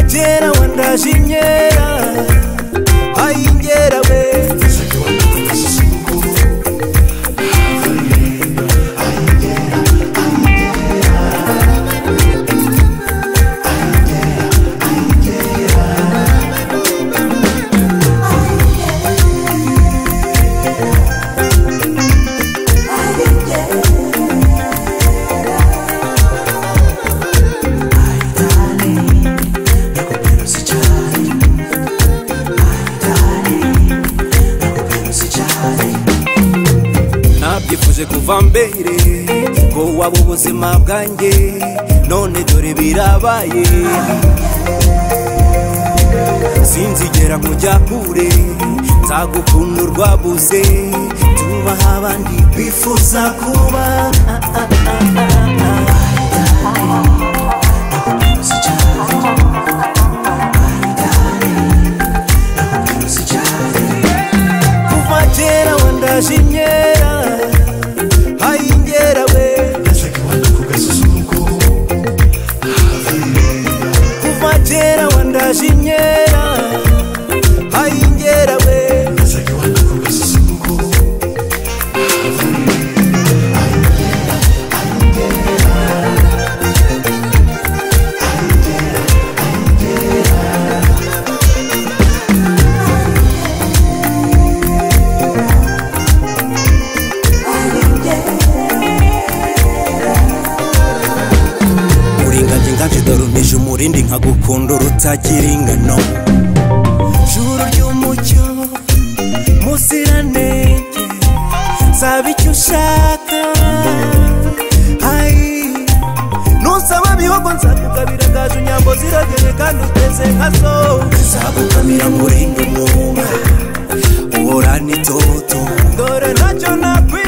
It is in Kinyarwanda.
kera wandashinyera ayingera we Nabyifuje kuva mbere ko waba ubuzima bwanjye none dore birabaye sinzigera kujya kure nzagukunda urwabuze tubaha abandi bifuza kuba kuva kera wandashinyera ayingera we kuva kera wandashinyera ayingera we Dorumije umurindi nkagukunda urutagira ingano juru ry'umucyo musiranenge saba icyo ushaka nusaba bihogo nzakugabira gaje unyambo ziragere kandi uteze nkazo nzagukamira murinda umwuga uhorana itoto dore ntacyo nakwi